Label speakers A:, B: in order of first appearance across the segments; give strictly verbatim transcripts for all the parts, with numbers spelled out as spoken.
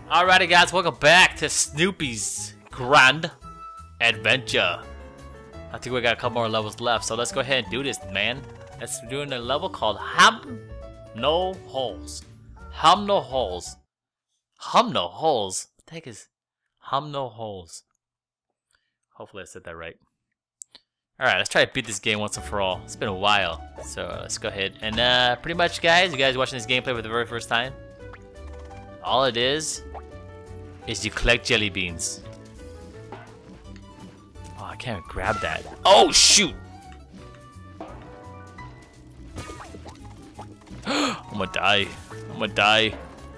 A: Alrighty guys, welcome back to Snoopy's Grand Adventure. I think we got a couple more levels left, so let's go ahead and do this, man. Let's do a level called Hum No Holes. Hum No Holes. Hum No Holes? What the heck is Hum No Holes? Hopefully I said that right. Alright, let's try to beat this game once and for all. It's been a while, so uh, let's go ahead. And uh, pretty much guys, you guys watching this gameplay for the very first time, all it is, is you collect jelly beans. Oh, I can't grab that. Oh, shoot! I'm gonna die. I'm gonna die.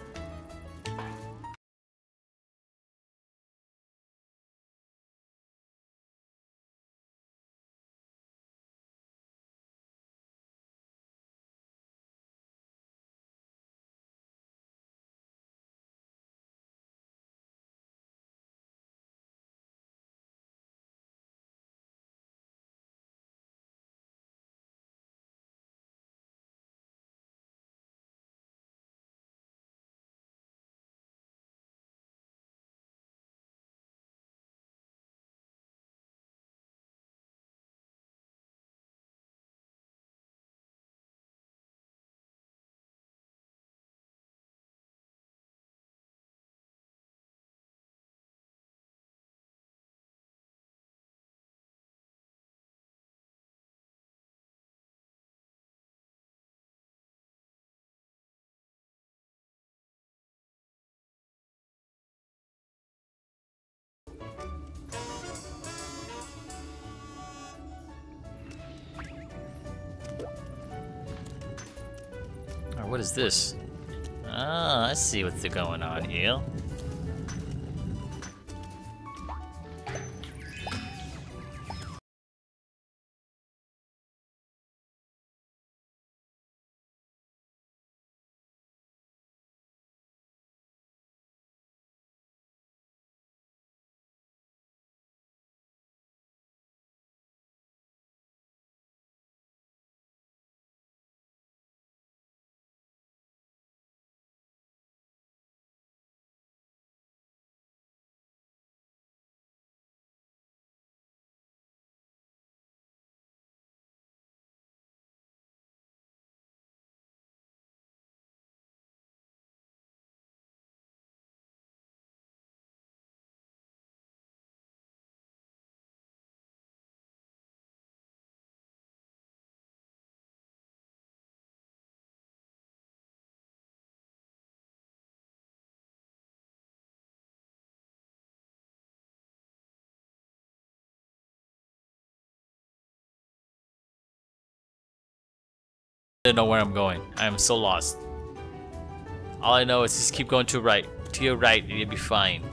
A: Alright, what is this? Ah, I see what's going on here. I don't know where I'm going. I am so lost. All I know is just keep going to right. To your right, and you'll be fine.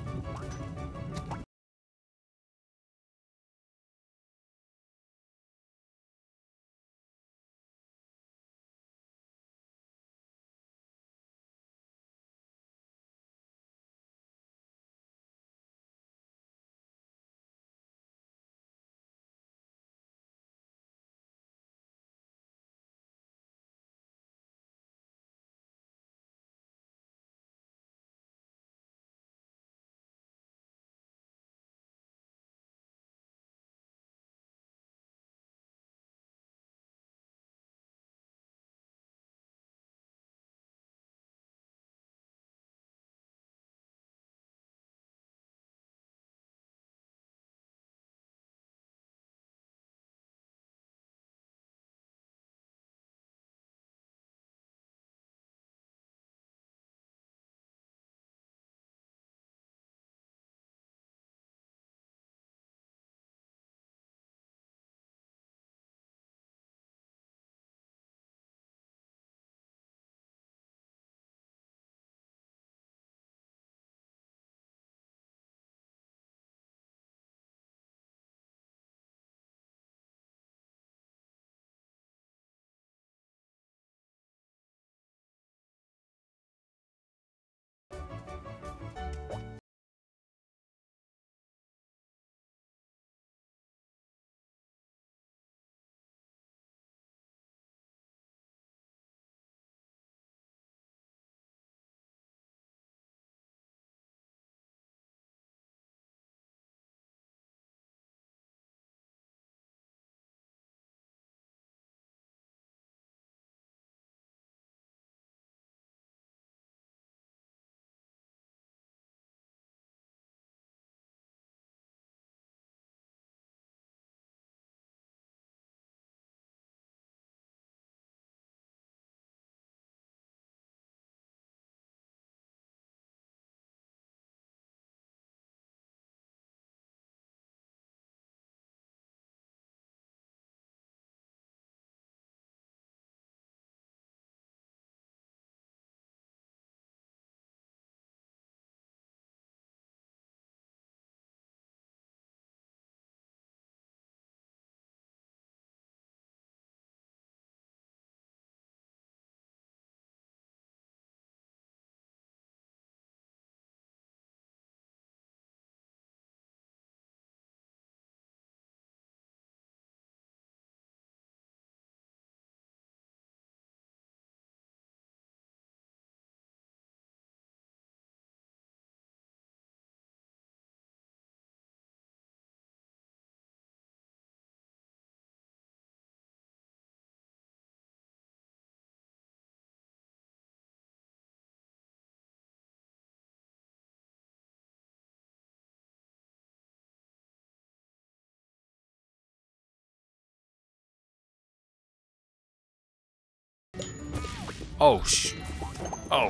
A: Oh, sh. Oh.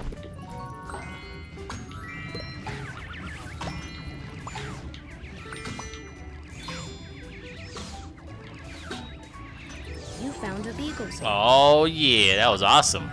B: You found a beagle song.
A: Oh, yeah. That was awesome.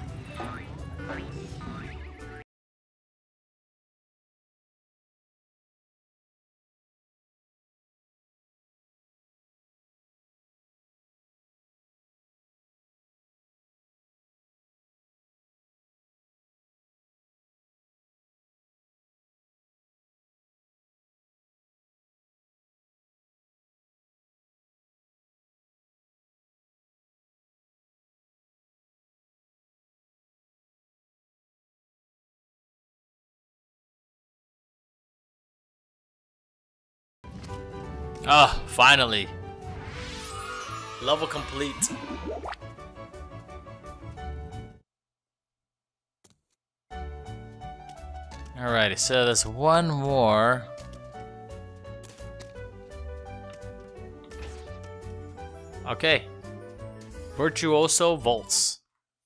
A: Ah, oh, finally. Level complete. Alrighty, so there's one more. Okay. Virtuoso Volts.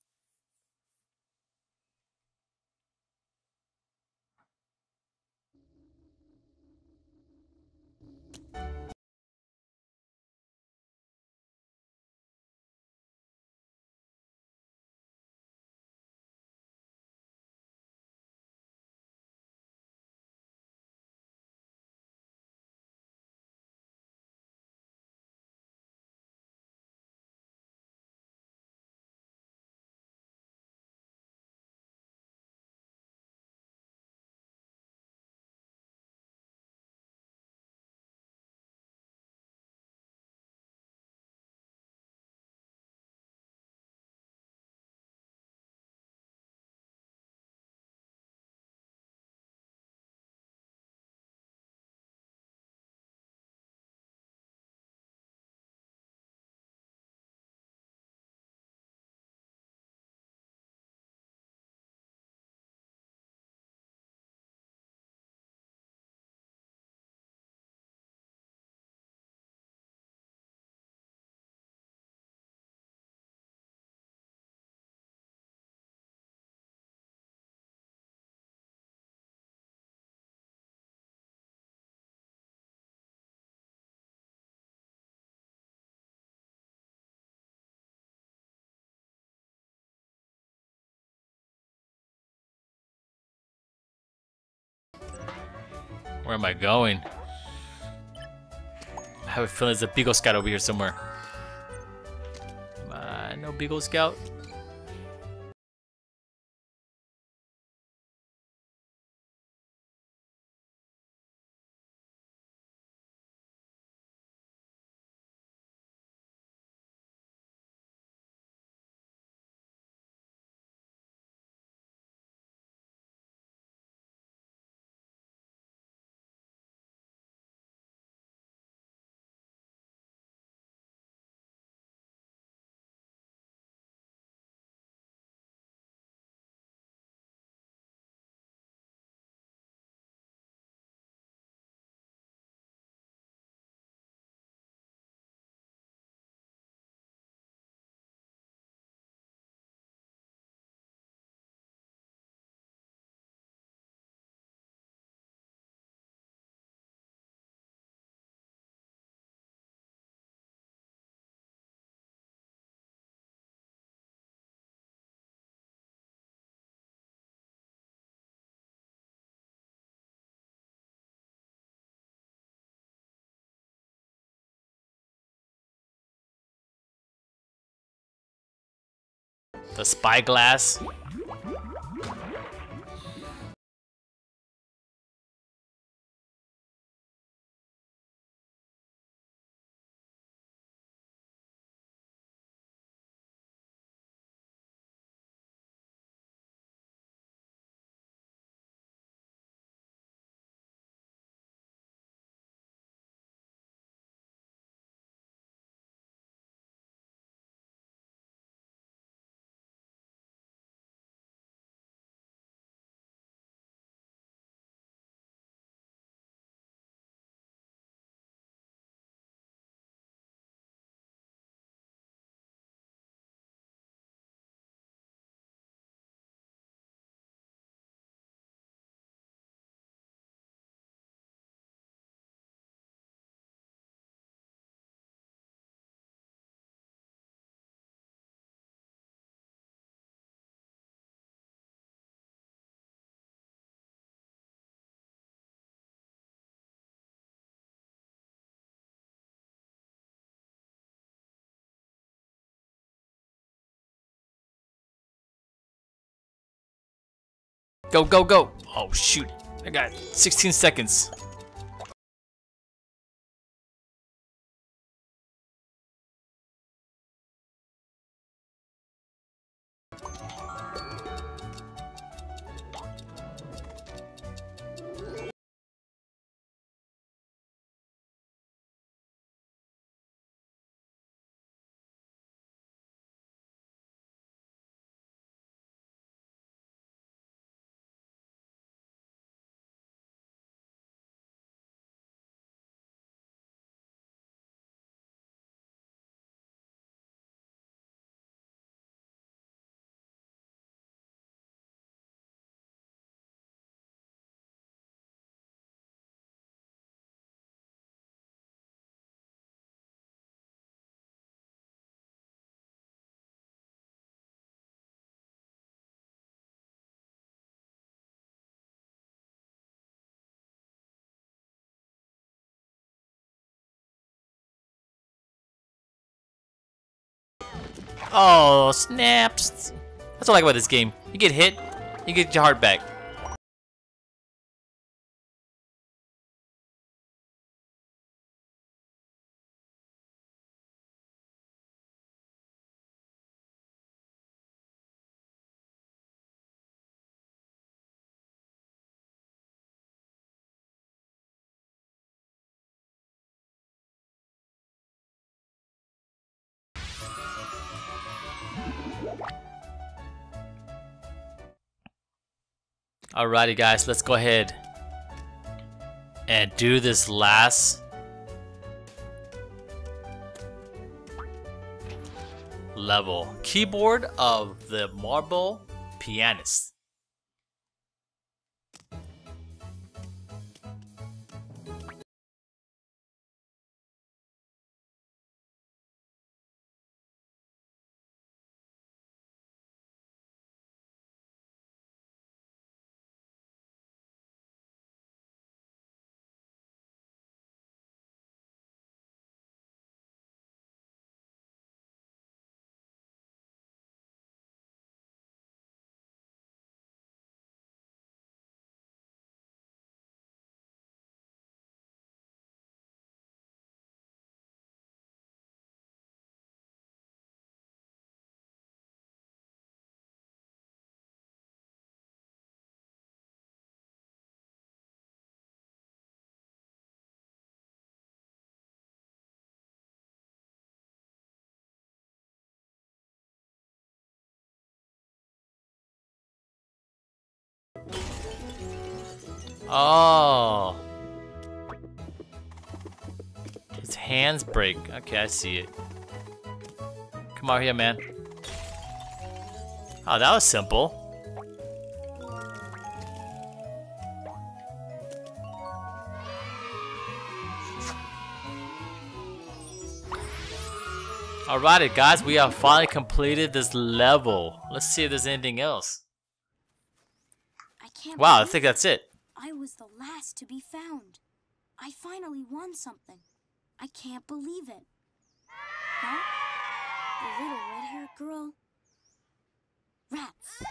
A: Where am I going? I have a feeling there's a Beagle Scout over here somewhere. Come on, no Beagle Scout. The Spyglass. Go, go, go. Oh, shoot. I got sixteen seconds. Oh, snaps. That's what I like about this game. You get hit, you get your heart back. Alrighty guys, let's go ahead and do this last level. Keyboard of the Marble Pianist. Oh, his hands break. Okay, I see it. Come out here, man. Oh, that was simple. Alrighty, guys, we have finally completed this level. Let's see if there's anything else.
B: I can't
A: Wow, I think that's it.
B: I was the last to be found. I finally won something. I can't believe it. Huh? The little red-haired girl? Rats.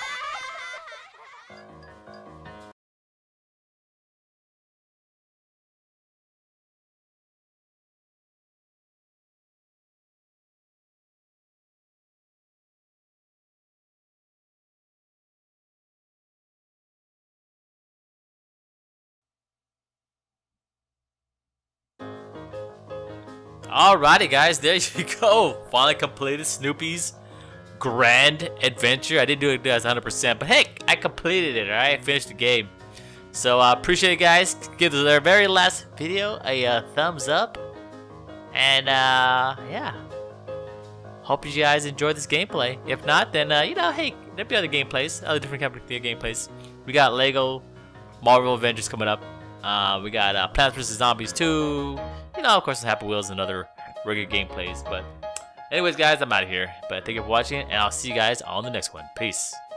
A: Alrighty guys, there you go. Finally completed Snoopy's Grand Adventure. I didn't do it as one hundred percent, but hey, I completed it, alright? I finished the game. So I uh, appreciate it, guys. Give the very last video a uh, thumbs up. And uh, yeah. Hope you guys enjoyed this gameplay. If not, then uh, you know, hey, there'll be other gameplays, other different kind of gameplays. We got Lego Marvel Avengers coming up. Uh, we got uh, Plants versus. Zombies two. You know, of course, Happy Wheels and other regular gameplays. But anyways, guys, I'm out of here. But thank you for watching, and I'll see you guys on the next one. Peace.